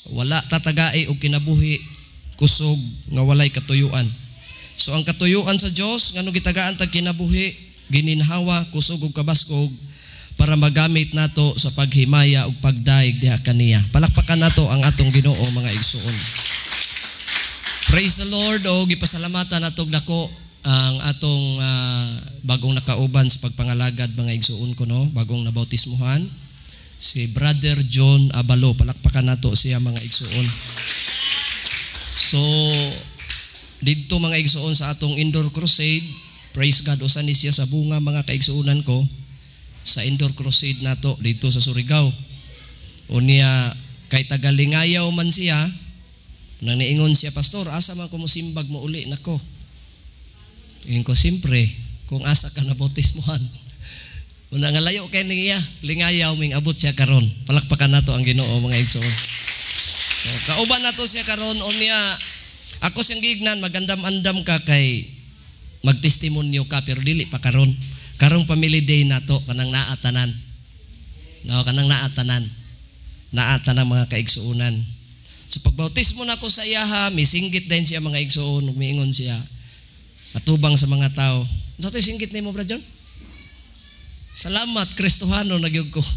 wala tatagai og kinabuhi kusog nga walay katuyuan. So ang katuyuan sa Dios ngano gitagaan tag kinabuhi, gininhawa kusog ug kabaskog para magamit nato sa paghimaya ug pagdaig diha kaniya. Palakpakan nato ang atong Ginoo mga igsoon. Praise the Lord. O gipasalamatan natog dako ang atong bagong nakauban sa pagpangalagad mga igsoon ko, no, bagong nabautismuhan, si Brother John Abalo. Palakpakan nato siya mga igsoon. So dito mga igsoon sa atong indoor crusade, praise God, usan ni siya sa bunga mga kaigsuonan ko sa indoor crusade nato dito sa Surigao. Unya kay tagalingayaw man siya, nang niingon siya, pastor, asa man ko musimbag mo uli nako. Ingin ko, simpre, kung asa ka na bautismuhan. Una nga layo kay niya, lingayaw ming abot siya karon. Palakpakan nato ang Ginoo mga igsoon. So, kauban nato siya karon, unya ako siyang gignan, magandam-andam ka kay magtestimonyo ka, pero dili pa karon. Karong family day nato, kanang naatanan. No, kanang naatanan. Naatanan mga kaigsuunan. So pagbautismo na ko sa iyaha, misinggit din siya mga igsoon, umiingon siya. Atubang sa mga tao. Sa ito'y singgit ni mo, Brad John? Salamat, Kristohano, nagyog ko.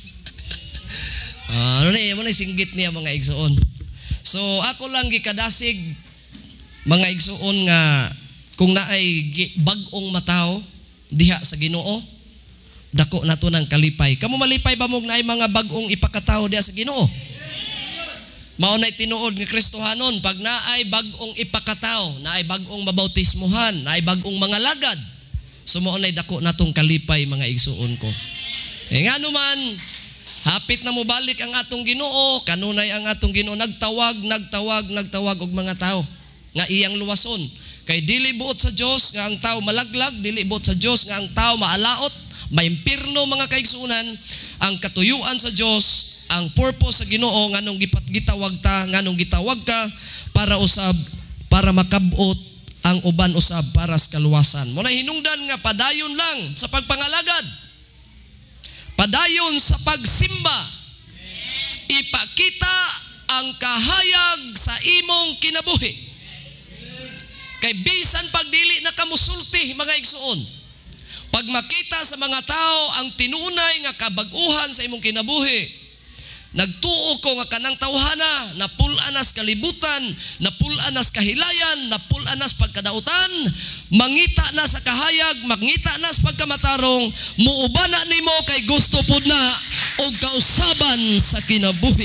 Ano na singgit niya mga igsoon. So ako lang gikadasig mga igsoon nga kung naay bag-ong matao diha sa Ginoo, dako nato ng kalipay. Kamo malipay ba mo naay mga bag-ong ipakatao diha sa Ginoo? Mao nay tinuod nga Kristohanon, pag naay bag-ong ipakatao, naay bag-ong mabautismuhan, naay bag-ong mga lagad, sumo nay dako natong kalipay mga igsuon ko. Ngano man, hapit na mo balik ang atong Ginoo, kanunay ang atong Ginoo nagtawag og mga tao nga iyang luwason. Kay dili buot sa Dios nga ang tao malaglag, dili buot sa Dios nga ang tao maalaot, maimpirno mga kaigsuonan. Ang katuyuan sa Dios, ang purpose sa Ginoo nganong gitawag ta, nganong gitawag ka para usab, para makabot ang uban usab para sa kaluwasan. Mo na hinungdan nga padayon lang sa pagpangalagad, padayon sa pagsimba, ipakita ang kahayag sa imong kinabuhi. Kay bisan pagdili na kamusulti mga igsuon, pag makita sa mga tao ang tinunay nga kabag-uhan sa imong kinabuhi, nagtuo ko nga kanang tawhana, napul-anas kalibutan, napul-anas kahilayan, napul-anas pagkadautan, mangita na sa kahayag, mangita na sa pagkamatarong, muubana nimo kay gusto pud na og kausaban sa kinabuhi.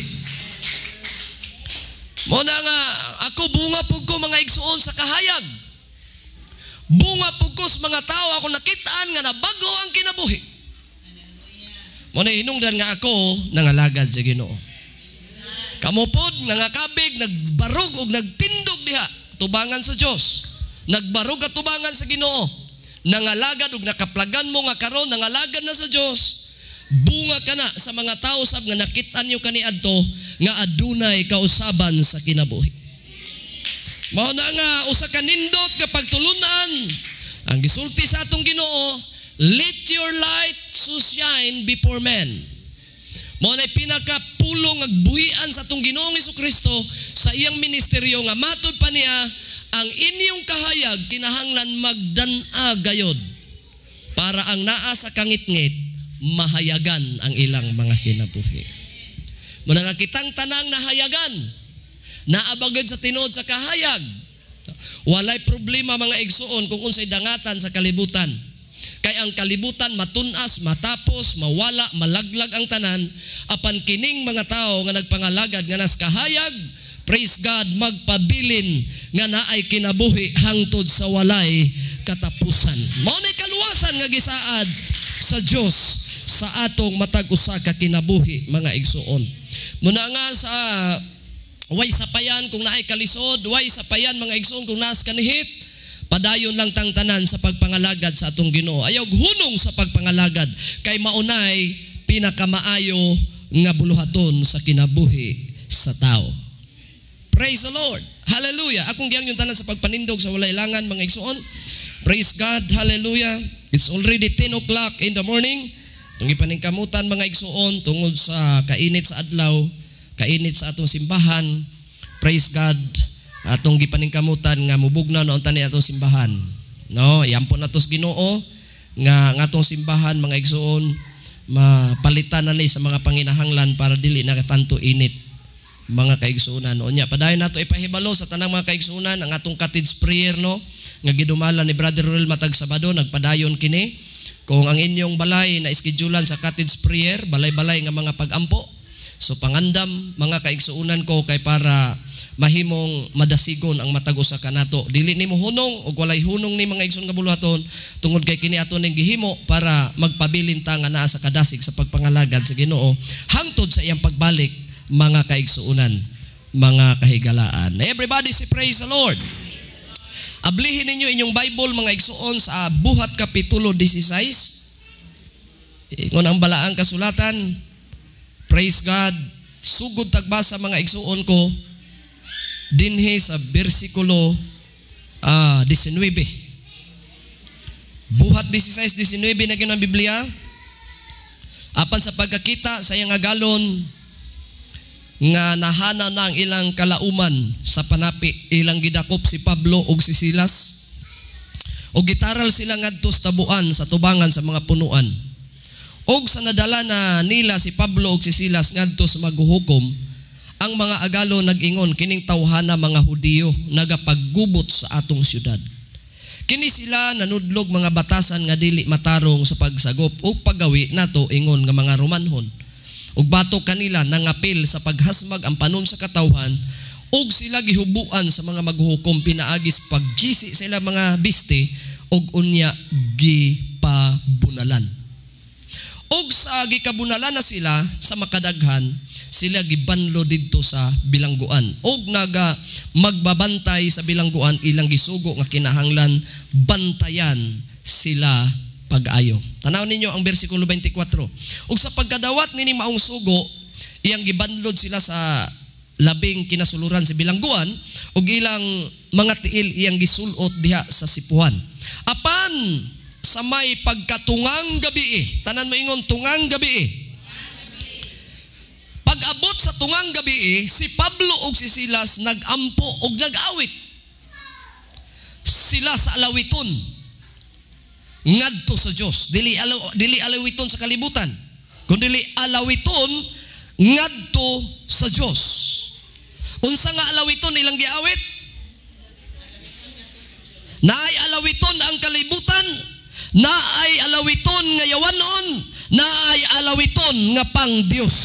Mo na nga ako bunga pud ko mga igsuon sa kahayag. Bunga pud ko sa mga tao ako nakitaan nga nabago ang kinabuhi. Mo na hinungdan nga ako nangalagad sa Ginoo. Kamo pod nangakabig, nagbarog ug nagtindog diha tubangan sa Dios. Nagbarog at tubangan sa Ginoo. Nangalagad ug nakaplagan mo nga karon nangalagad na sa Dios. Bunga ka na sa mga tao sab nga nakit-an niyo kaniadto nga adunay kausaban sa kinabuhi. Mao na nga usa ka nindot nga pagtulunan ang gisulti sa atong Ginoo, let your light so shine before men. Mao na pinakapulong agbuhian sa atong Ginoong Hesukristo sa iyang ministeryo nga matud pa niya ang inyong kahayag kinahanglan magdan-a gayod para ang naa sa kangit-ngit mahayagan ang ilang mga kinabuhi. Muna nga kitang tanang nahayagan, naabagad sa tinuod sa kahayag. Walay problema mga igsuon kung unsay dangatan sa kalibutan. Kay ang kalibutan matunas, matapos, mawala, malaglag ang tanan, apan kining mga tao nga nagpangalagad nga nas kahayag, praise God, magpabilin nga naay kinabuhi hangtod sa walay katapusan. Mao nay kaluwasan nga gisaad sa Dios sa atong matag usa ka kinabuhi mga igsuon. Muna nga sa way sapayan kung naay kalisod, way sapayan mga igsuon kung naas kanihit, padayon lang tang tanan sa pagpangalagad sa atong Ginoo. Ayaw hunong sa pagpangalagad kay maunay pinakamaayo nga buluhaton sa kinabuhi sa tao. Praise the Lord. Hallelujah. Akong giyang yung tanan sa pagpanindog sa walay langan mga igsuon. Praise God. Hallelujah. It's already 10 o'clock in the morning. Ang ipaningkamutan mga igsuon tungod sa kainit sa adlaw, kainit sa atong simbahan. Praise God. Atong gipaningkamutan nga mubugnaw noon tani atong simbahan. No, iampo natos Ginoo nga atong simbahan mga igsoon mapalitan na ni sa mga panginahanglan para dili na tanto init mga kaigsunan. Unya padayon nato ipahibalo sa tanang mga kaigsunan ang atong cottage prayer no nga gidumala ni Brother Ruel matag Sabado nagpadayon kini. Kung ang inyong balay na iskedulan sa cottage prayer, balay-balay nga mga pag-ampo. So pangandam mga kaigsuunan ko kay para mahimong madasigon ang matag usa kanato. Dili nimo hunong ug walay hunong ni mga igsoon nga buluhaton tungod kay kini aton ning gihimo para magpabilin ta nga naa sa kadasig sa pagpangalagad sa Ginoo hangtod sa iyang pagbalik mga kaigsuunan, mga kahigalaan. Everybody say praise the Lord. Ablihin ninyo inyong Bible mga igsoon sa Buhat Kapitulo 16. Ingon ang balaang kasulatan. Praise God. Sugod tagbasa mga igsoon ko dinhi sa bersikulo 19. Buhat 16:19 na ginang Biblia. Apan sa pagkakita sa iyang agalon nga nahana na ang ilang kalauman sa panapi, ilang gidakop si Pablo ug si Silas ug gitaral sila ngadto sa tabuan sa tubangan sa mga punuan. Og sa nadala na nila si Pablo ug si Silas ngadto sa maghuhukom, ang mga agalo nag-ingon kining tawhana mga Hudiyo nagapaggubot sa atong syudad. Kini sila nanudlog mga batasan nga dili matarong sa pagsagop ug paggawi nato ingon nga mga Romanhon. Ug batok kanila nangapil sa paghasmag ang panon sa katawhan ug sila gihubuan sa mga maghuhukom pinaagis paggisi sa ilang mga biste ug unya gipabunalan. Og sa gikabunalan na sila sa makadaghan, sila gibanlo didto sa bilangguan. Og naga magbabantay sa bilangguan ilang gisugo nga kinahanglan bantayan sila pag-ayo. Tanaw ninyo ang bersikulo 24. Og sa pagkadawat nini maong sugo, iyang gibanlod sila sa labing kinasuluran sa bilangguan og ilang mga tiil iyang gisulot diha sa sipuhan. Apan sa may pagkatungang gabi, tanan mo ingon tungang gabi. Pag-abot sa tungang gabi, si Pablo ug si Silas nag-ampo ug nag-awit. Sila sa alawiton ngadto sa Dios, dili alawiton sa kalibutan, kundi alawiton ngadto sa Dios. Unsa nga alawiton ilang giawit? Naay alawiton ang kalibutan, naay alawiton nga yawanon, naay alawiton nga pang Dios.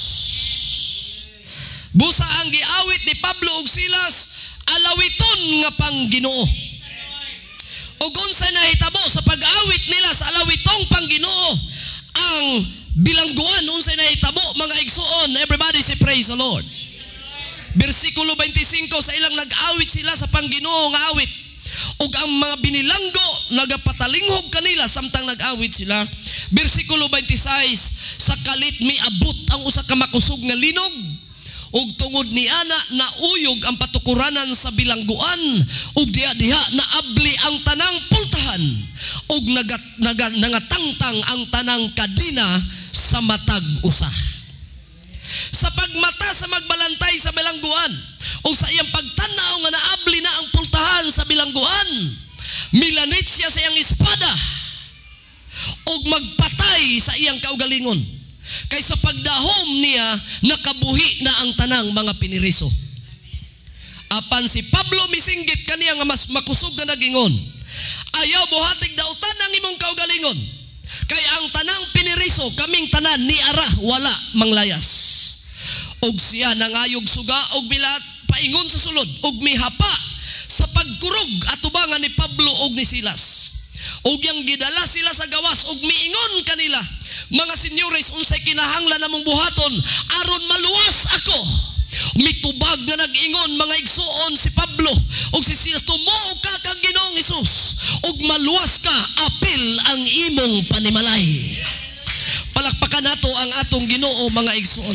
Busa ang giawit ni Pablo ug Silas, alawiton nga pang Ginoo. Ug unsa nahitabo sa pag-awit nila sa alawitong pang Ginoo, ang bilangguan unsa nahitabo mga igsuon. Everybody say praise the Lord. Bersikulo 25 sa ilang nag-awit sila sa pangginoo nga awit. Ug ang mga binilanggo nagapatalingog kanila samtang nag-awit sila. Bersikulo 26 sa kalit miabot ang usa ka makusog nga linog. Ug tungod ni ana nauyog ang patukuranan sa bilangguan ug diha-diha naabli ang tanang pultahan ug nangatangtang ang tanang kadina sa matag usa. Sa pagmata sa magbalantay sa bilangguan ug sa iyang pagtanaw nga naabli na ang pultahan sa bilangguan, milanit siya sa iyang espada ug magpatay sa iyang kaugalingon. Kay sa pagdahom niya, nakabuhi na ang tanang mga piniriso. Apan si Pablo misinggit kaniya nga mas makusog na nagingon, ayaw buhatig dautan ang imong kaugalingon. Kay ang tanang piniriso, kaming tanan ni ara wala manglayas. Og siya nangayog suga og bilat paingon sa sulod og mihapa sa pagkurog atubangan ni Pablo og ni Silas. Og yang gidala sila sa gawas og miingon kanila, mga senyores, unsay kinahanglan namong buhaton aron maluwas ako. Mitubag nga nag-ingon mga igsuon si Pablo ug si Silas, tumoo ka kang Ginoong Hesus ug maluwas ka, apil ang imong panimalay. Palakpakan nato ang atong Ginoo mga igsuon.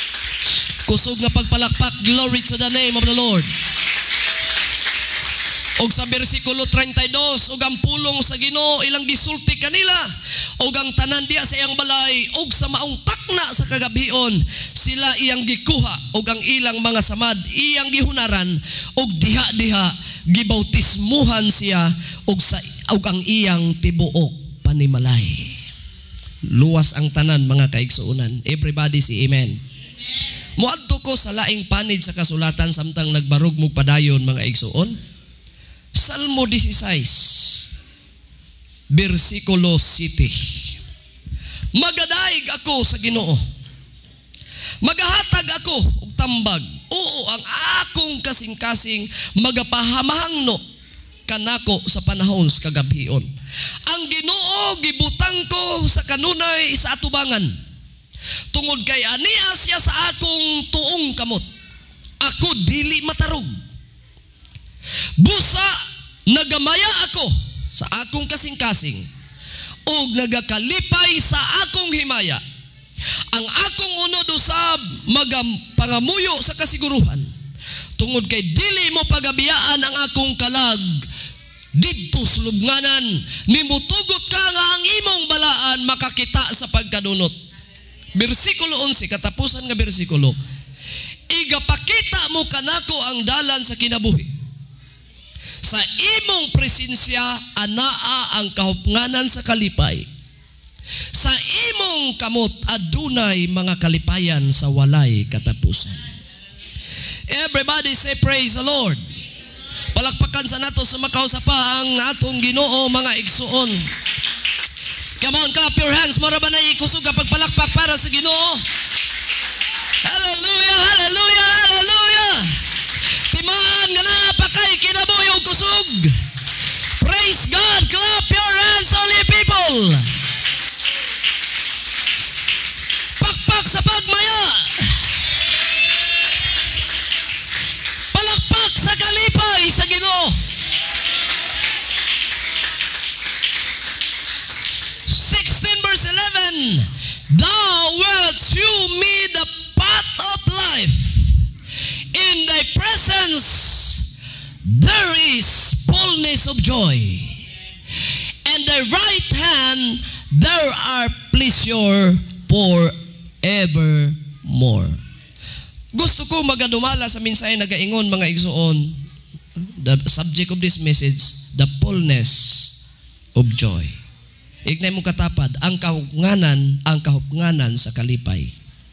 Kusog nga pagpalakpak, glory to the name of the Lord. Og sa bersikulo 32, og ang pulong sa Ginoo ilang gisulti kanila, og ang tanan diya sa iyang balay, og sa maong takna sa kagabhion, sila iyang gikuha, og ang ilang mga samad iyang gihunaran, og diha-diha gibautismuhan siya, og ang iyang tibuok panimalay. Luwas ang tanan, mga kaigsuunan. Everybody say amen. Muadto ko sa laing panid sa kasulatan samtang nagbarog mo padayon, mga igsuon. Salmo 16, versikulo 7. Magadaig ako sa Ginoo, magahatag ako og tambag. Oo, ang akong kasing-kasing magapahamahangno kanako sa panahon sa kagabhion. Ang Ginoo gibutang ko sa kanunay sa atubangan. Tungod kay ania siya sa akong tuong kamot, ako dili matarog. Busa nagamaya ako sa akong kasing-kasing, ug nagakalipay sa akong himaya. Ang akong unod usab magapangamuyo sa kasiguruhan. Tungod kay dili mo pagabiyaan ang akong kalag didto sulubnganan, nimutugot ka nga ang imong balaan makakita sa pagkadunot. Bersikulo 11, katapusan nga bersikulo. Igapakita mo kanako ang dalan sa kinabuhi. Sa imong presensya anaa ang kahupnganan sa kalipay. Sa imong kamot adunay mga kalipayan sa walay katapusan. Everybody say praise the Lord. Palakpakan sa nato sa makaw sa pa ang atong Ginoo, mga igsuon. Come on, clap your hands. Mara ba na ikusog kapag palakpak para sa Ginoo? Hallelujah, hallelujah, hallelujah. Timaan nga na pakay kinabuhi og kusog. Praise God. Clap your hands, holy people. Pakpak sa pagmaya. Palakpak sa kalipay sa Ginoo. 16 verse 11. Thou wilt shew me the path of life. In thy presence there is fullness of joy, and thy right hand there are pleasure forevermore. Gusto ko magadumala sa mensahe nagaingon, mga igsuon. The subject of this message, the fullness of joy. Ignay mo katapad, ang kahupnganan sa kalipay.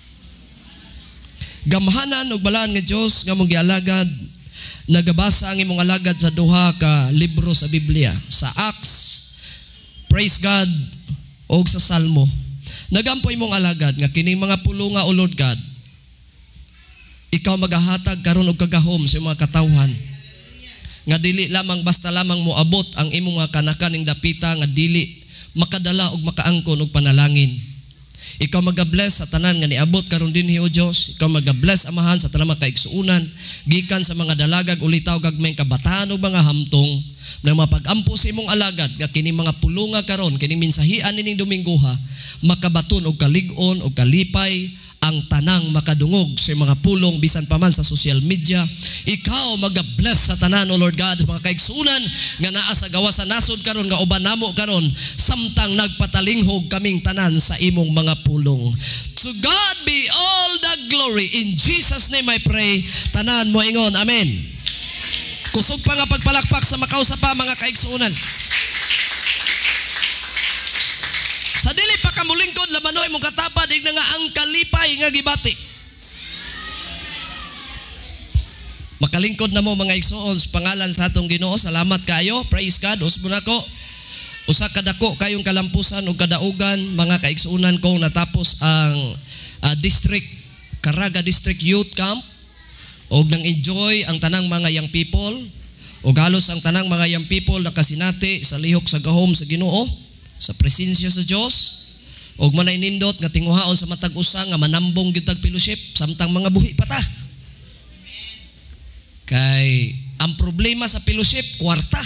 Gamhanan og balaan nga Dios nga mong gialagad, nagabasa ang imong alagad sa duha ka libro sa Biblia, sa Acts, praise God, og sa Salmo. Nagampo imong alagad nga kining mga pulonga, o Lord God, ikaw magahatag karon og kagahom sa mga katawhan. Nga dili lamang basta lamang moabot ang imong mga kanakaning dapita, nga dili makadala og makaangkon og panalangin. Ikaw magabless sa tanan nga niabot karon dinhi o Dios. Ikaw magabless amahan sa tanan mga kaigsuunan, gikan sa mga dalagag ulitaw gagmayng kabataan o mga hamtong na mapag-ampo sa imong alagad nga kini mga pulunga karon, kini minsahian nining Dominggoha, makabaton og kalig-on og kalipay ang tanang makadungog sa mga pulong bisan pa man sa social media. Ikaw magabless sa tanan, O Lord God, mga kaigsuunan nga naa sa gawa sa nasod karon nga uban namo karon, samtang nagpatalinghog kaming tanan sa imong mga pulong. To God be all the glory. In Jesus' name I pray. Tanan mo ingon, amen. Kusog pa nga pagpalakpak sa makaw sa pa, mga kaigsuunan. Sa dili pa kamulingkod lamanoy mong katapad, igna nga ang kalipay nga gibati. Makalingkod na mo, mga igsuon, sa pangalan sa atong Ginoo. Salamat kayo. Praise God. Usbo na ko. Usa kadako kayong kalampusan o kadaugan, mga kaigsuunan kong natapos ang district, Caraga District Youth Camp, og nang enjoy ang tanang mga young people, og halos ang tanang mga young people nakasinati sa lihok sa gahom sa Ginoo, sa presensya sa Dios, og manay nindot nga tinguhaon sa matag usa nga manambong gyud tag fellowship samtang mga buhi pa ta. Kay ang problema sa fellowship kwarta.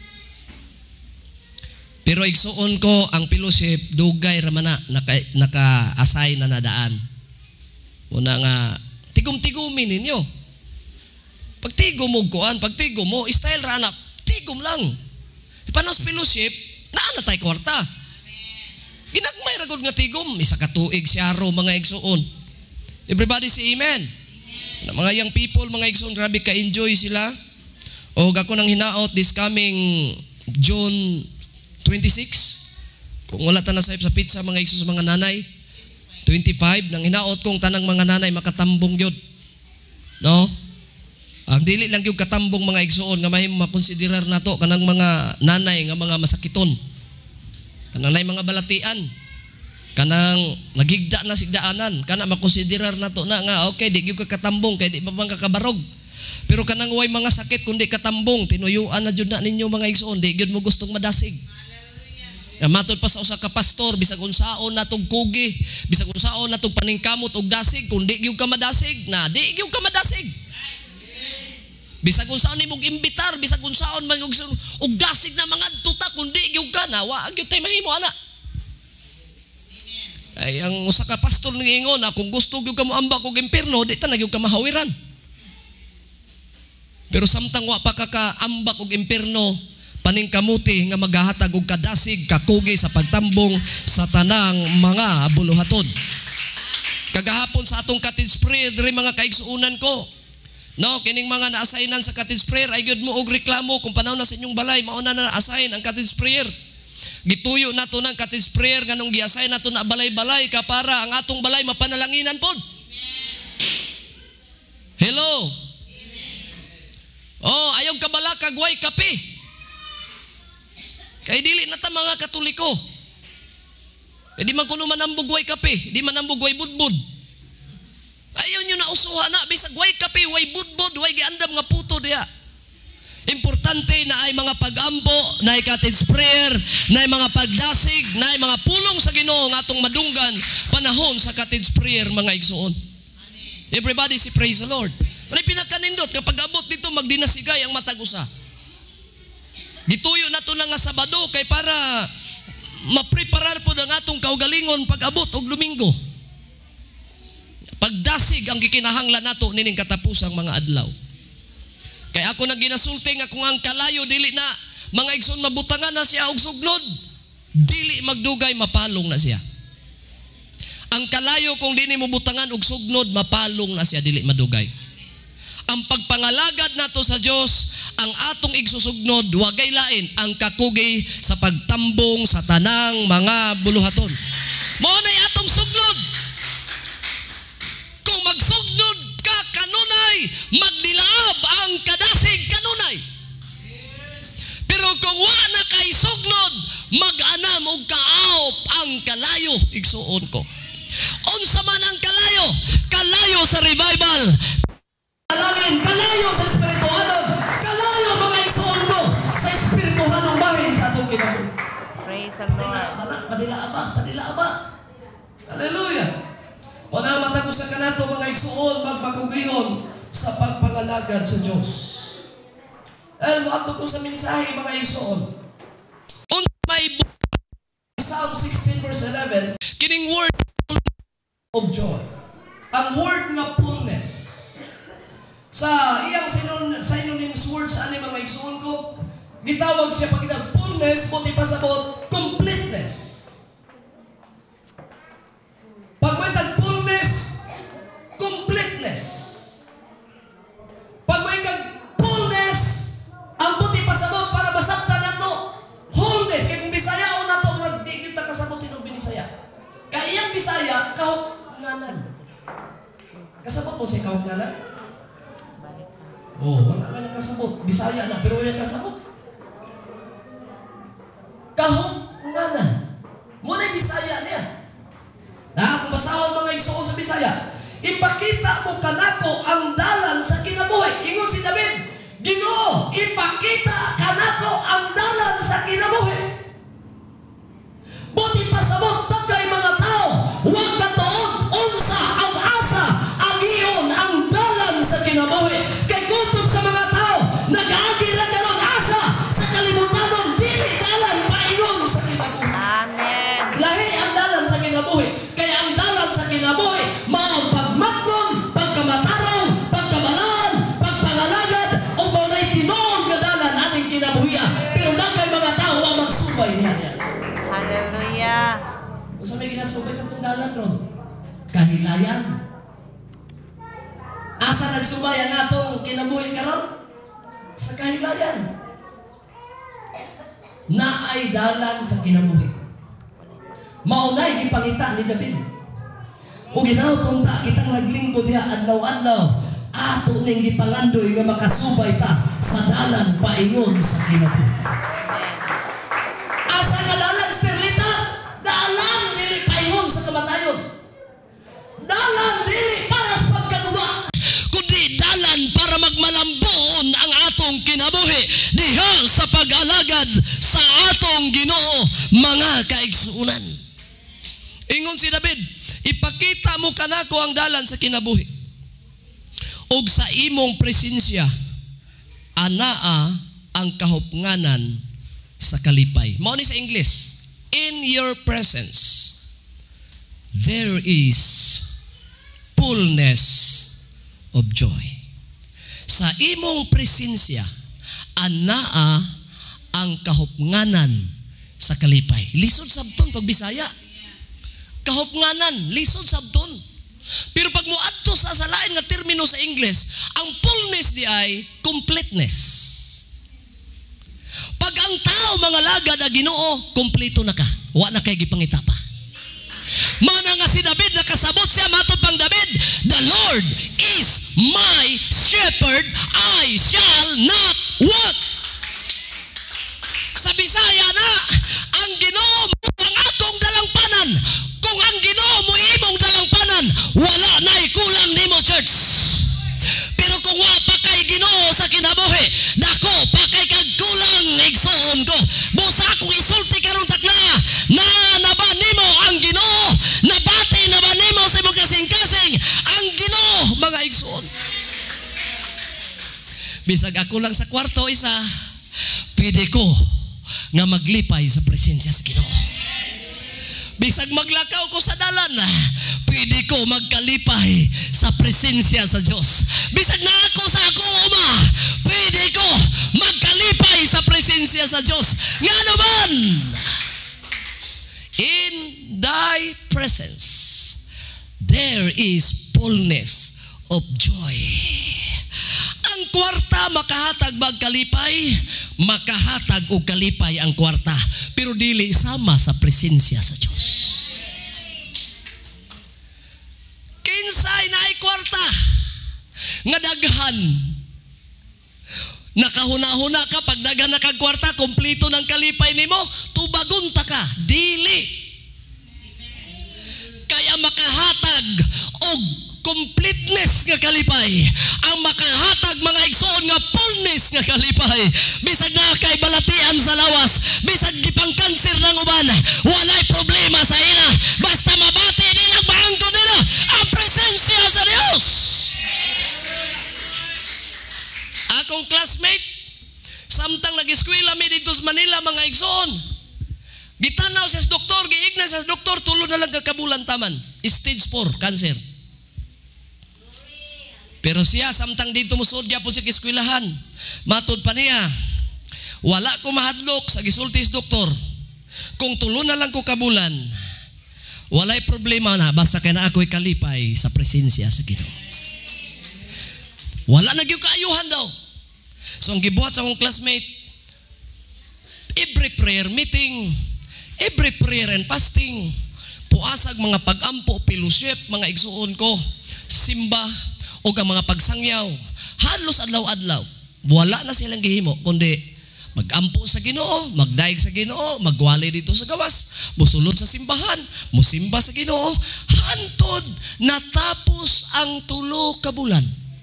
Pero igsuon ko ang fellowship dugay ra man naka-assign na nadaan. Una nga tigom-tigumin ninyo. Pagtigo mo kuan, pagtigo mo style ra na tigom lang. Panos fellowship, naa na tayo kwarta. Ginagmay ragod nga tigom, isa ka tuig siyaro mga igsuon. Everybody say amen. Mga young people, mga igsuon, grabe ka-enjoy sila. O ako nang hinaot this coming June 26. Kung wala ta na sa pizza mga igsuon sa mga nanay, 25 nang hinaot kong tanang mga nanay makatambong yun. No? Ang dili lang yung katambong mga igsuon nga mahimo makonsiderar nato kanang mga nanay nga mga masakiton. Kanang mga balatian. Kanang nagigda na sigdaanan, kana makonsiderar nato na nga okay di gyud ka katambong kay di pa man kakabarog. Pero kanang way mga sakit kundi katambong, tinuyuan na jud na ninyo mga igsuon, di gyud mo gustong madasig. Matod pa sa usa ka pastor, bisag unsaon natong kugi, bisag unsaon natong paningkamot og dasig, kundi gyud ka madasig, na di gyud ka madasig. Bisag unsaon nimong imbitar, bisag unsaon man og dasig na mga tuta, kundi gyud ka na wa gyud tay mahimo ana. Ay ang usa ka pastor ningon na kung gusto gyud ka mo ambak og impierno, di ta na gyud ka mahawiran. Pero samtang wa pa ka ambak og impierno, paningkamuti nga maghahatag og kadasig kakugi sa pagtambong sa tanang mga buluhaton. Kagahapon sa atong cottage prayer diri mga kaigsuunan ko. No, kining mga na-assignan sa cottage prayer ay gyud mo og reklamo kung panahon na sa inyong balay mao na na-assign ang cottage prayer. Gituyo nato ng cottage prayer nganong gi-assign nato na balay-balay ka para ang atong balay mapanalanginan pod. Hello. Oh, ayog kabala kagway kape. Kaya dili na ta mga Katoliko. Kaya di man kuno manambog way kape, di manambog way budbud. Ayaw nyo na usuha na, bisag way kape, way budbud, way giandam nga puto diya. Importante na ay mga pag-ampo, na ay cottage prayer, na ay mga pagdasig, na ay mga pulong sa Ginoo nga atong madunggan panahon sa cottage prayer mga igsuon. Everybody say praise the Lord. Manay pinagkanindot, kapag abot dito magdinasigay ang matag usa. Gituyo na to lang nga Sabado kay para mapreparar po ang atong kaugalingon pag-abot og Domingo. Pagdasig ang gikinahanglan nato nining katapusang mga adlaw. Kay ako na ginasulti nga kung ang kalayo dili na mga igsoon mabutangan na siya og sugnod, dili magdugay mapalong na siya. Ang kalayo kung dili mo butangan og sugnod, mapalong na siya, dili madugay. Ang pagpangalagad nato sa Dios, ang atong igsusugnod, wagay lain ang kakugi sa pagtambong sa tanang mga buluhaton. Mao nay atong sugnod. Kung magsugnod ka kanunay, magdilaab ang kadasig kanunay. Pero kung wa na kay sugnod, mag-anam og kaawp ang kalayo, igsuon ko. Unsa man ang kalayo? Kalayo sa revival. Kalayo sa espirituhanon. Kalayo mga igsoon ko sa espirituhanong bahin sa atong kinabuhi. Praise the Lord. Padila aba. Hallelujah. Wala matag sa kanato mga igsoon magpakugihon sa pagpangalagad sa Dios. Ato ko sa mensahe mga igsoon. May Psalm 16 verse 11, kining word of joy. Ang word nga fullness. Sa iyang synonyms word sa ani mga igsoon ko, gitawag siya pag ginag fullness, buti pasabot completeness. Pag may tag fullness, completeness. Pag may tag fullness, ang buti pasabot para masabtan nato wholeness. Kaya kung Bisaya o nato di kita kasabot tinog binisaya. Kaya iyang Bisaya kahugnanan. Kasabot mo siya kahugnanan? Oh, wala ka kasabot. Bisaya na, pero wala kasabot. Kahugnanan. Muna Bisaya niya. Kung basahon mga igsoon sa Bisaya, ipakita mo kanako ang dalan sa kinabuhi. Ingon si David, Ginoo, ipakita kanako ang dalan sa kinabuhi. Buti pasabot tagay mga tao, huwag katuod unsa ang asa, agiyon ang dalan sa kinabuhi. Gutom sa mga tao, nag-aagi na ganong asa sa kalimutanon, dili dalan paingon sa kinabuhi. Amen. Lahi ang dalan sa kinabuhi. Kaya ang dalan sa kinabuhi, maong pagmatnon, pagkamatarong, pagkabalaan, pagpangalagad, o maunay tinoon nga dalan ating kinabuhian. kahilayan. Asa nagsubay ang atong kinabuhi karon? Sa kahilayan. Naay dalan sa kinabuhi. Maunay gipangita ni David. O ginawton ta kitang naglingkod diha adlaw-adlaw. Ato ning gipangandoy nga makasubay ta sa dalan paingon sa kinabuhi. Asa nga dalan sterlita? Dalan dili paingon sa kamatayon. Dalan dili para sa pagkaguba. Kundi dalan para magmalambon ang atong kinabuhi diha sa pag-alagad sa atong Ginoo mga kaigsuonan. Ingon si David, ipakita mo kanako ang dalan sa kinabuhi. Og sa imong presensya anaa ang kahupnganan sa kalipay. Mao ni sa English, in your presence there is fullness of joy. Sa imong presensya anaa ang kahupnganan sa kalipay. Lisod sabton pag Bisaya. Kahupnganan, lisod sabton. Pero pag muadto sa lain nga termino sa English, ang fullness di ay completeness. Pag ang tao mga lagad ang Ginoo, kompleto na ka. Wa na kay gipangita pa. Mana nga si David nakasabot siya matod pang David, the Lord is my shepherd, I shall not want. Sa Bisaya na, ang Ginoo ang atong dalampanan. Kung ang Ginoo mo imong dalampanan, wala na'y kulang nimo, church. Pero kung wa pa kay Ginoo sa kinabuhi, dako pa kay kagkulang igsoon ko. Busa akong isulti karon takla, na ba nimo ang Ginoo? Nabati na ba nimo sa imong kasing-kasing ang Ginoo mga igsoon? Bisag ako lang sa kwarto isa, pwede ko nga maglipay sa presensya sa Ginoo. Bisag maglakaw ko sa dalan, pwede ko magkalipay sa presensya sa Diyos. Bisag na ako sa akong uma, pwede ko magkalipay sa presensya sa Diyos. Nga naman, in thy presence, there is fullness of joy. Ang kwarta makahatag ba kalipay? Makahatag o kalipay ang kwarta, pero dili sama sa presensya sa Diyos. Kinsay na ay kwarta nga daghan, nakahuna-huna ka, pag daghan na kag kwarta, kompleto ng kalipay nimo, tubagon ta ka, dili. Kaya makahatag og completeness nga kalipay, ang makahatag mga igsoon nga fullness nga kalipay. Bisag na kay balatian sa lawas, bisag gipang kanser ng uban, walay problema sa ila, basta mabati nila, bahangko nila ang presensya sa Dios. Akong classmate, samtang nag-eskwela mi dito sa Manila mga igsoon, gitanaw sa doktor, giigna sa doktor, tulo na lang kakabulan taman, stage 4 cancer. Pero siya, samtang dito musod, gyapon siya kiskwilahan. Matod pa niya, wala ko mahadlok sa gisultis doktor. Kung tulo na lang ko kabulan, walay problema na, basta kaya na ako'y kalipay sa presensya sa Ginoo. Wala na gyud kaayuhan daw. So ang gibuhat sa akong classmate, every prayer meeting, every prayer and fasting, puasag mga pag-ampo, fellowship, mga igsuon ko, simba, o ang mga pagsangyaw, halos adlaw-adlaw, wala na silang gihimo, kundi magampo sa Ginoo, magdaig sa Ginoo, magwali dito sa gawas, busulod sa simbahan, musimba sa Ginoo, hantod natapos ang 3 ka bulan.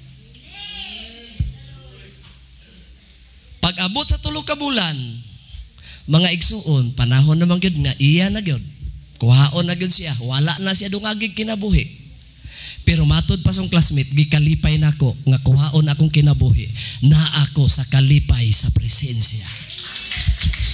Pag abot sa 3 ka bulan, mga igsuon, panahon naman gyud nga iya na gyud, kuhaon na gyud siya, wala na siya dungagig kinabuhi. Pero matod pa song classmate, gikalipay na ako, nga kuhaon akong kinabuhi, na ako sa kalipay sa presensya sa Diyos.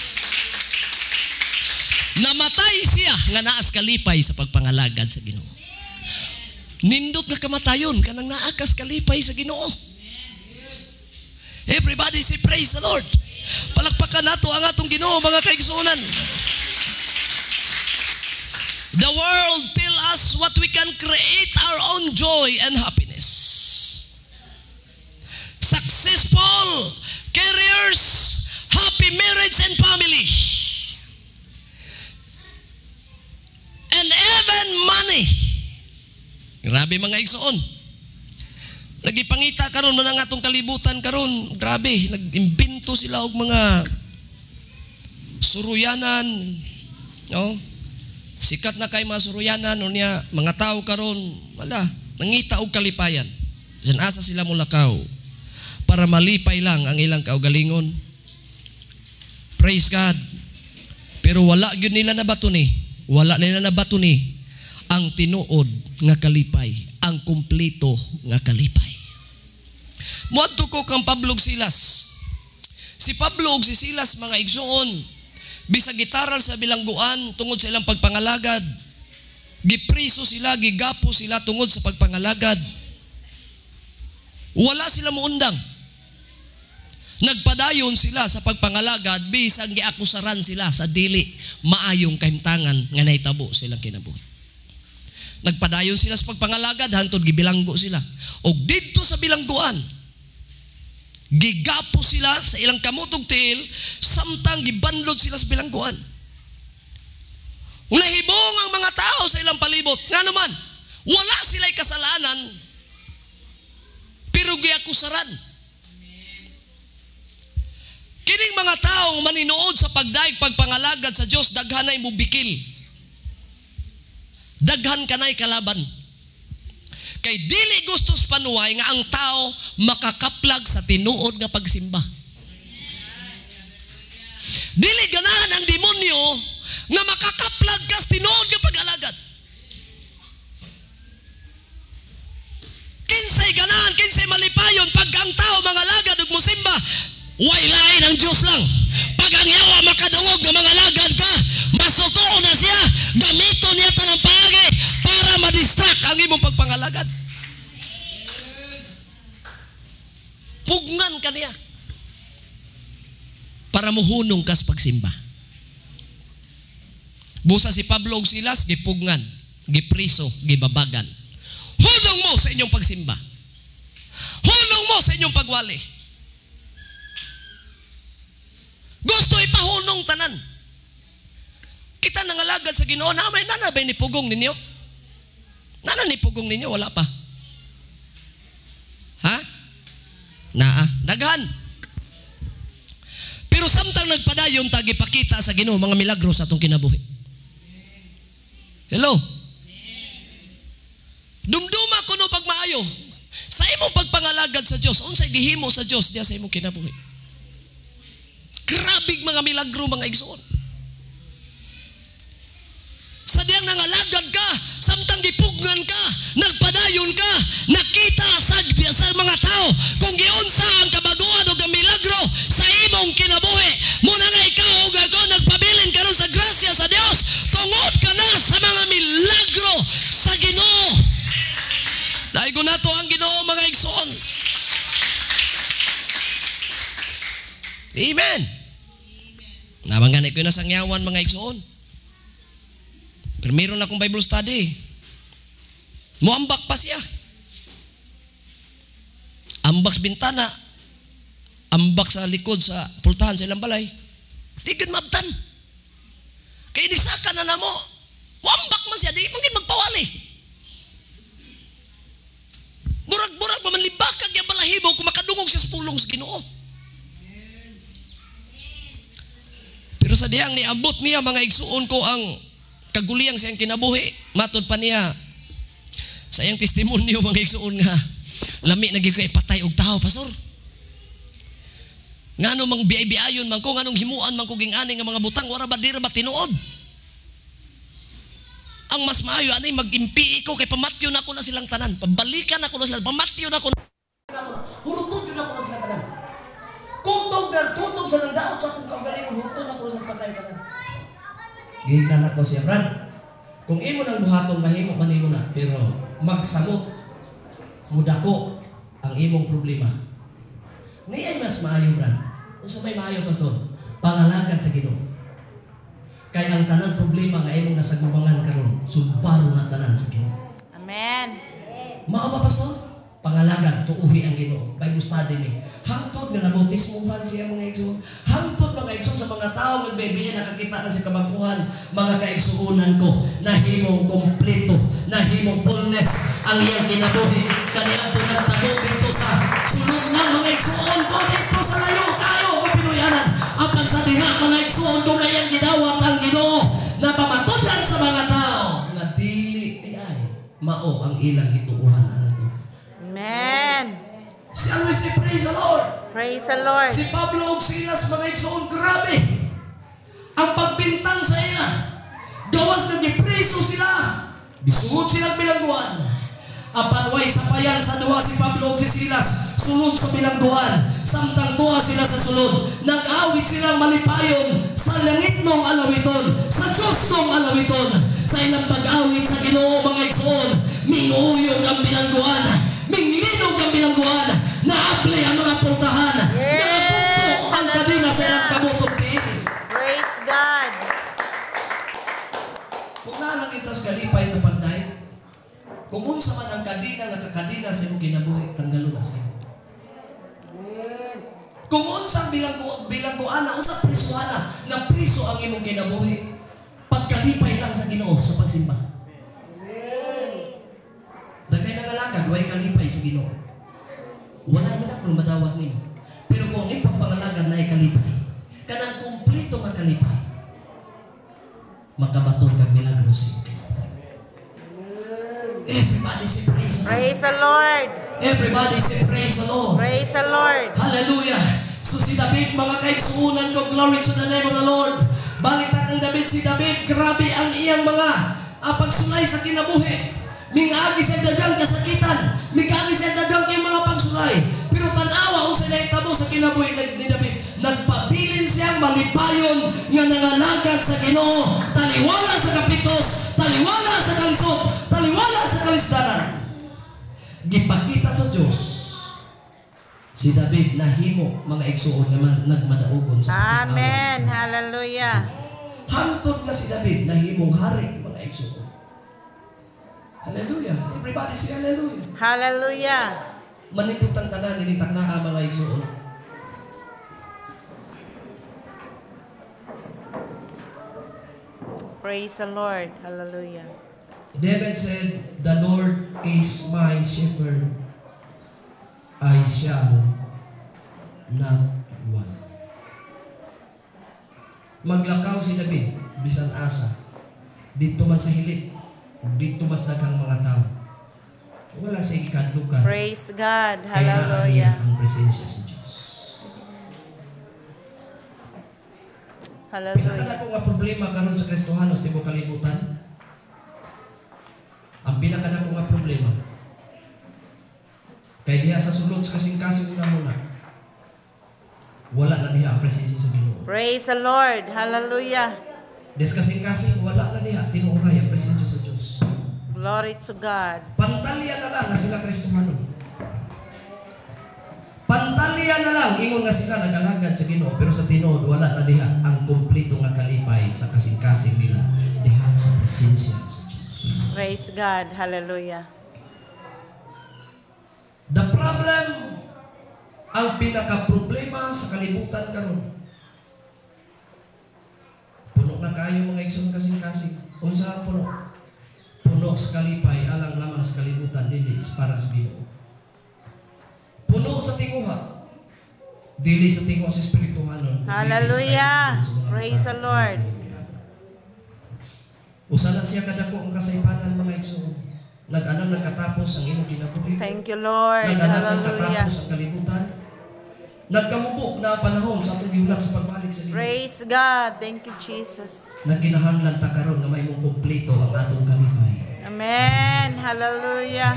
Namatay siya, nga naas kalipay sa pagpangalagad sa Ginoo. Nindot nga kamatayon, kanang naakas kalipay sa Ginoo. Everybody say praise the Lord. Palakpakan nato ang atong Ginoo mga kaigsuonan. The world tell us what we can create our own joy and happiness. Successful careers, happy marriage and family, and even money. Grabe mga igsoon. Lagi pangita karon man ang atong kalibutan karon. Grabe, nag-imbento sila og mga suruyanan, no? Sikat na kay mga suruyanan unya mga tao karon wala nangita og kalipayan. Diyan asa sila mulakaw para malipay lang ang ilang kaugalingon. Praise God. Pero wala gyud nila nabatuni. Wala nila nabatuni ang tinuod nga kalipay, ang kumpleto nga kalipay. Moadto ko kang Pablo ug Silas. Si Pablo ug si Silas mga igsoon, bisag gitaral sa bilangguan tungod sa ilang pagpangalagad. Gipriso sila, gigapo sila tungod sa pagpangalagad. Wala sila muundang. Nagpadayon sila sa pagpangalagad bisag giakusaran sila sa dili maayong kahimtangan nga nahitabo sa ilang kinabuhi. Nagpadayon sila sa pagpangalagad hangtod gibilanggo sila. Og didto sa bilangguan, gigapo sila sa ilang kamutog tiil samtang gibanlod sila sa bilangguan. Nahibong ang mga tao sa ilang palibot. Nga naman, wala sila'y kasalanan pero giakusaran. Kining mga taong maninuod sa pagdaig pagpangalagad sa Dios daghanay mubikil. Daghan kanay kalaban. Kay dili gustos panuway nga ang tao makakaplag sa tinuod nga pagsimba. Dili ganahan ang demonyo nga makakaplag ka sa tinuod nga pag-alagad. Kinsay ganahan, kinsay malipayon pag ang tao mangalagad ug mosimba, way lain ang Dios lang. Pag ang yawa makadungog nga mangalagad ka, masutuo na siya, gamito niya tanang paagi para ma-distract ang imong pagpangalagad. Pugngan ka niya para muhunong kas pagsimba. Busa si Pablo ug Silas gipugngan, gipriso, gibabagan. Hunong mo sa inyong pagsimba. Hunong mo sa inyong pagwali. Gusto ipahunong tanan. Kita nangalagad sa Ginoo na may nanabay ni pugong ninyo. Nana ni pugong ninyo wala pa. Ha? Naa, daghan. Pero samtang nagpadayon ta gipakita sa Ginoo mga milagro sa atong kinabuhi. Hello. Dumduma kuno pagmaayo. Sa imong pagpangalagad sa Dios, unsay gihimo sa Dios diya sa imong kinabuhi. Grabig mga milagro mga igsoon. Sa diyang nangalagad ka, samtang gipugngan ka, nagpadayon ka, nakita sa mga tao kung giunsa ang kabaguan o ang milagro sa imong kinabuhi. Muna nga ikaw o ako nagpabilin ka ron sa grasya sa Dios, tungod ka na sa mga milagro sa Ginoo. Dahil ko na to ang Ginoo mga igsoon. Amen. Namanganay ko na sa ngyawan mga igsoon. Pero meron akong Bible study. Muambak pa siya. Ambak sa bintana. Ambak sa likod sa pultahan sa ilang balay. Di gud mabtan. Kaya inisaka na mo. Muambak man siya. Di mungkin magpawali. Burag-burag mamanlibakag yung balahibo kung makadungog siya sa pulong sa Ginoo. Pero sa diyang niabot niya mga igsuon ko ang kaguliyang siyang kinabuhi. Matod pa niya sa iyang testimonyo mga igsuon nga lami naging kay patay og tao pastor. Ngano mang biay-biayon man ko nganong himuan man ko ging-ani nga mga butang wala ba dira ba tinuod. Ang mas maayo ani mag-impi ko kay pamatyo na ko na silang tanan. Pabalikan ako na sila, pamatyo na ko na. Hurutod yun ako na silang tanan. Kutob sa nang daot sa akong kagaling, hurutod ako na silang patay tanan. Gignan na to siya, Brad. Kung imo nang buhaton, mahimo man imo na. Pero magsamot, mudako ang imong problema. Ni ay mas maayo, Brad. Kung sa may maayo, Pastor, pangalagad sa Ginoo. Kaya ang tanang problema nga imong nasagubangan karon, sumbaro na tanan sa Ginoo. Amen. Mao ba pastor? Pangalagad tuuhi ang Ginoo. Bible study ni. Hangtod nga nabautismuhan siya mga igsoon. Hangtod mga igsoon sa mga tao nagbibiya nakakita na sa kabaguhan, mga kaigsuonan ko, nahimong kompleto, nahimong fullness ang iyang kinabuhi. Kanilang tunagtago dito sa sulod ng mga igsuon ko dito sa layo kayo o pinuyanan. Apan sa diha mga igsuon ko ngayang gidawat ang Ginoo na pamatudan sa mga tao na dili ni ay mao ang ilang gituuhan anak. Amen. Si always say praise the Lord. Praise the Lord. Si Pablo ug Silas mga igsoon, grabe ang pagbintang sa ila. Gawas na gipreso sila, bisugod silang bilangguan. Apan way sapayan sa duha si Pablo ug si Silas sulod sa bilangguan. Samtang tuwa sila sa sulod, nag-awit silang malipayon sa langitnong alawiton, sa Diyos nong alawiton. Sa ilang pag-awit sa Ginoo mga igsoon, minguyog ang bilangguan, minglinog ang bilangguan, naapli ang mga puntahan, nakapukpo ang kadina sa ilang kabutong piili. Praise God. Kung nalang itas kalipay sa pantay, kung unsa man ang kadina nakakadina sa imong kinabuhi, tanggalo na sa imo. Kung unsa bilangguan na unsa prisuhan na priso ang imong kinabuhi, pagkalipay lang sa Ginoo sa pagsimba. Dagay nagalagad, way kalipay sa Ginoo. Wala man ako madawat nimo. Pero kung ang ipapangalagan na kalipay, kanang kumplito nga kalipay, makabaton kag milagro sa imo kinabuhi. Everybody say praise the Lord. Praise the Lord. Everybody say praise the Lord. Praise the Lord. Hallelujah. So si David, mga kaigsuunan ko, glory to the name of the Lord. Balitak ang David, si David, grabe ang iyang mga pagsulay sa kinabuhi. Mingagi sa dagang kasakitan, mingagi sa dagang kay mga pagsulay. Pero tanawa kung sila itabo sa kinabuhi ni David, nagpabilin siyang malipayon nga nangalagad sa Ginoo, taliwala sa kapitos, taliwala sa kalisod, taliwala sa kalisdanan. Gipakita sa Diyos si David nahimo mga igsuon nga nagmadaugon sa Amen. Hallelujah. hangtod na si David nahimong hari mga igsuon. Hallelujah. Everybody say hallelujah. Hallelujah. Manindot ang tanan nilitak na mga igsuon. Praise the Lord. Hallelujah. David said, "The Lord is my shepherd, I shall not want." Maglakaw si David, bisan asa. Dito man sa hilik, dito mas daghang mga tao. Wala sa ikadlukan. Praise God. Kaya naaniya Hallelujah. ang presensya sa Diyos. Hallelujah. Pinakadako nga problema karon sa Kristohanos tibo kalibutan. Ang pinakadako nga problema kay diha sa sulod sa kasing-kasing muna wala na diha ang presensya sa Ginoo. Praise the Lord. Hallelujah. Des kasing-kasing wala na diha tinuoray ang presensya sa Dios. Glory to God. Pantalya na lang na sila Kristohano. Pantalya na lang ingon nga sila nag-alagad sa Ginoo pero sa tinuod wala na diha ang kumpleto nga kalipay sa kasing-kasing nila diha sa presensya sa Dios. Praise God. Hallelujah. The problem, ang pinaka-problema sa kalibutan karon. Puno na kayo mga igsoon kasing-kasing. Unsa puno? Puno sa kalipay, alang lamang sa kalibutan, dili para sa Ginoo. Puno sa tinguha, dili sa tinguha sa espirituhanon. Hallelujah. Praise the Lord. Usa na siya kadako ang kasaypanan mga igsoon. Nag-anam nagkatapos ang imong kinabuhi. Thank you, Lord. Nag-anam Hallelujah. nagkatapos ang kalibutan. Nagkamubok na panahon sa atong gihulat sa pagbalik sa Ginoo. Praise God. Thank you, Jesus. Nagkinahanglan ta karon nga may mong kumpleto ang atong kalipay. Amen. Hallelujah.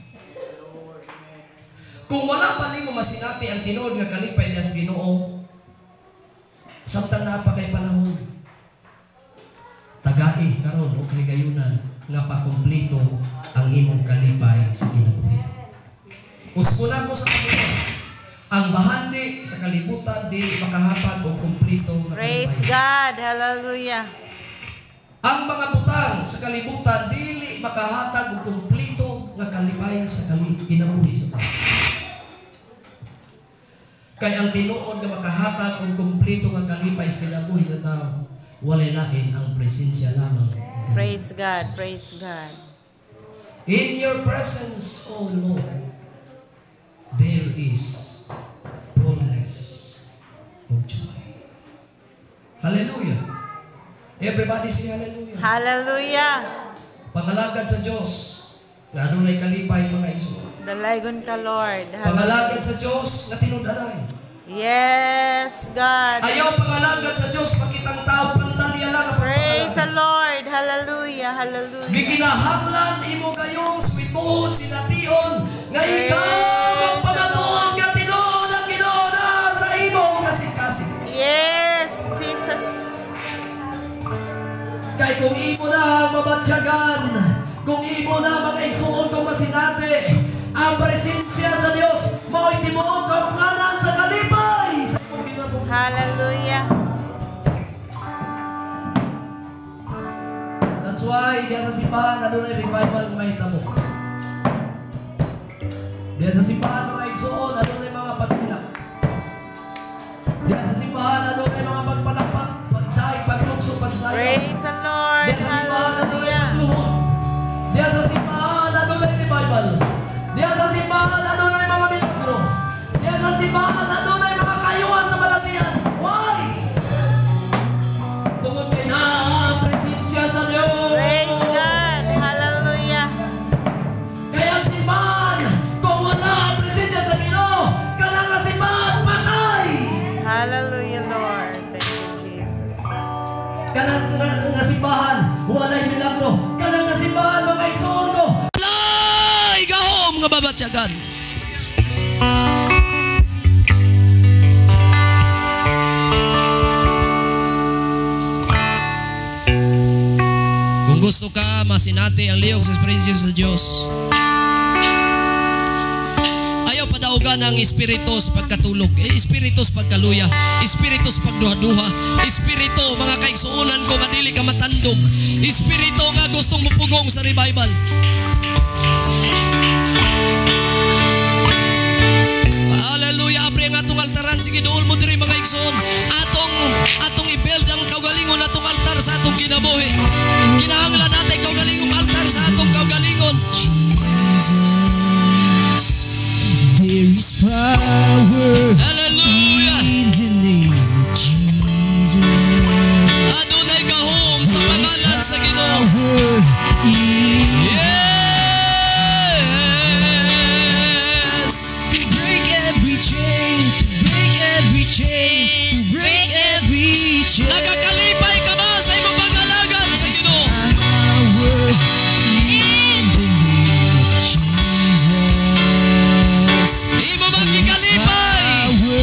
Kung wala pa nimo masinati ang tinuod nga kalipay diha sa Ginoo, samtang naa pa kay panahon, tagai karon o kagayunan nga pakumpleto ang imong kalipay sa kinabuhi. Uskunan ko sa Panginoon, ang bahandi sa kalibutan di makahapag og kumpleto nga Praise kalipay. God. Hallelujah. Ang mga butang sa kalibutan dili makahatag og kumpleto nga kalipay sa kinabuhi sa tao. Kay ang tinuod nga makahatag og kumpleto nga kalipay sa kinabuhi sa tao, walay lain ang presensya lamang. Praise God. Praise God. In your presence, O Lord, there is fullness of joy. Hallelujah. Everybody say hallelujah. Hallelujah. Pangalagad sa Diyos nga adunay kalipay mga igsoon. Dalagon ka, Lord. Pangalagad sa Diyos nga tinud-anay. Yes, God. Ayaw pangalagad sa Diyos makitang tao pantan niya lang ang Praise the pagpangalagad. Lord. Hallelujah. Hallelujah. Gikinahanglan imo kayong suwituhon sination nga ikaw ang panatuon nga tinuod ang Ginoo na sa imong kasing-kasing. Yes, Jesus. Kay kung imo na mabatyagan, kung imo na mga igsuon kung masinati, ang presensya sa Dios mao'y timuod kang ngalan sa kalipay sa imong kinabuhi. Hallelujah. That's why diya sa simbahan adunay revival may tamo. Diya sa simbahan mga igsuon adunay mga pagtulak. Diya sa simbahan adunay mga pagpalakpak, pagdaig, paglukso, pagsayaw. Praise the Lord. Diya sa simbahan adunay Hallelujah. pagluhod. Diya sa simbahan adunay revival. Diya sa simbahan adunay mga milagro. Diya sa simbahan adunay mga kayuhan sa balatian. Why? Tungod kay na ang presensya sa Dios. Praise God. Hallelujah. Kaya ang simbahan, kung wala ang presensya sa Ginoo, kanang nga simbahan patay. Hallelujah, Lord. Thank you, Jesus. Kanang nga simbahan, walay milagro. Kanang nga simbahan, mga igsoon ko. Walay gahom nga babatyagan. Kung gusto ka masinati ang lihok sa presensya sa Diyos, ayaw padaugan ang espiritu sa pagkatulog, espiritu sa pagkaluya, espiritu sa pagduha-duha, espiritu mga kaigsuunan ko nga dili ka matandog, espiritu nga gustong mupugong sa revival. Hallelujah. Apre ang atong altaran, sige doon mo diri mga igsoon, atong i-build ang kaugalingon atong altar sa atong kinabuhi. Kinahanglan natin kaugalingong altar sa atong kaugalingon. Jesus, there is power Hallelujah. in the name of Jesus. Adunay gahom sa pangalan sa Ginoo. Power in Yes. to break every chain, to break every chain, to break every chain. Nagakalipay ka ba sa imong pag-alagad sa Ginoo? Power in the name of Jesus. Imo ba gikalipay? Power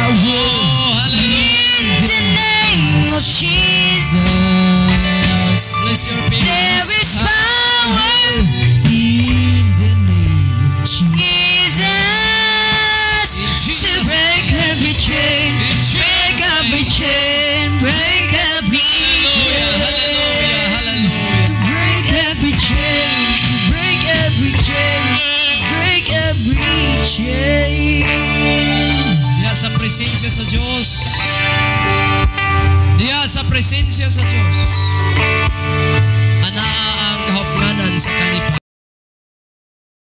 power Oh, hallelujah. in the name of Jesus. Bless your people. There is power in the name of Jesus. In To Jesus' break name. every chain, In break Jesus' every name. chain, break every Hallelujah, hallelujah, chain. hallelujah. To break every chain, break every chain, break every chain. Diya sa presensya sa Diyos. Diya sa presensya sa Diyos. Anaa ang kahupnganan sa kalipa.